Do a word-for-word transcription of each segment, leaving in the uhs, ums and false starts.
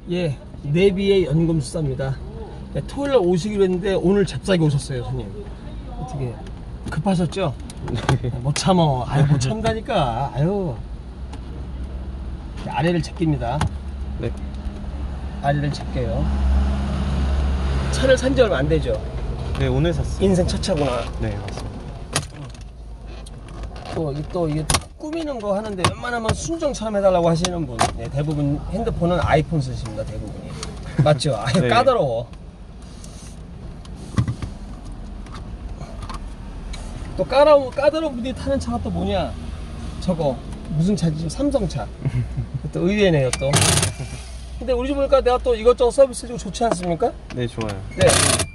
예, 내비의 연금술사입니다. 네, 토요일날 오시기로 했는데 오늘 잽싸게 오셨어요, 손님. 어떻게 급하셨죠? 못 참어. 아유, 못 참다니까. 아유. 아래를 제낍니다. 네. 아래를 제껴요. 차를 산지 얼마 안 되죠? 네, 오늘 샀어요. 인생 첫 차구나. 네, 맞습니다. 또, 이 또, 이게 꾸미는 거 하는데 웬만하면 순정처럼 해달라고 하시는 분. 네, 대부분 핸드폰은 아이폰 쓰십니다, 대부분이. 맞죠? 아유, 네. 까다로워. 또 까다로운, 까다로운 분들이 타는 차가 또 뭐냐? 저거. 무슨 차지? 삼성차. 또 의외네요, 또. 근데 우리 집 보니까 내가 또 이것저것 서비스 해주고 좋지 않습니까? 네, 좋아요. 네.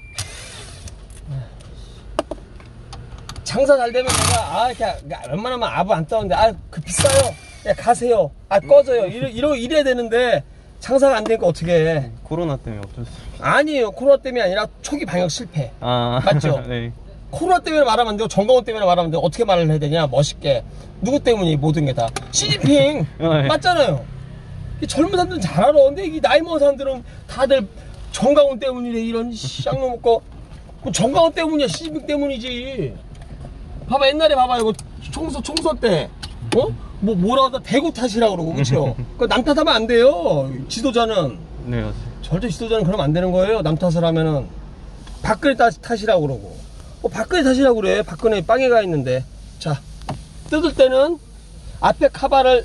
장사 잘 되면 내가, 아, 이렇게, 웬만하면 아부 안 떠는데, 아, 그 비싸요. 야, 가세요. 아, 꺼져요. 이러, 이러, 이래야 되는데, 장사가 안 되니까 어떻게 해. 코로나 때문에 어쩔 수 없어요. 아니에요. 코로나 때문이 아니라 초기 방역 실패. 아, 맞죠? 네. 코로나 때문에 말하면 안 되고, 정강원 때문에 말하면 안 되고, 어떻게 말을 해야 되냐, 멋있게. 누구 때문이 모든 게 다. 시진핑! 네. 맞잖아요. 이 젊은 사람들은 잘 알아. 근데 이 나이 먹은 사람들은 다들 정강원 때문이래. 이런 쌍놈 먹고. 뭐 정강원 때문이야. 시진핑 때문이지. 봐봐, 옛날에 봐봐. 이거 총선, 총선 때. 어? 뭐, 뭐라 하다 대구 탓이라고 그러고, 그쵸? 그 남 탓하면 안 돼요. 지도자는. 네, 맞아요. 절대 지도자는 그러면 안 되는 거예요. 남 탓을 하면은. 박근혜 탓이라고 그러고. 어, 박근혜 탓이라고 그래. 박근혜 빵에 가 있는데. 자, 뜯을 때는 앞에 카바를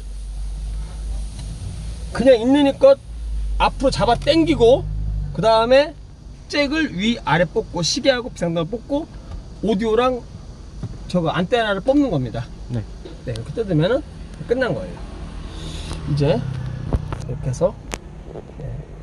그냥 있는 것 앞으로 잡아 당기고, 그 다음에 잭을 위 아래 뽑고, 시계하고 비상등을 뽑고, 오디오랑 저거 안테나를 뽑는 겁니다. 네. 네, 이렇게 뜯으면은 끝난 거예요. 이제 이렇게 해서 네.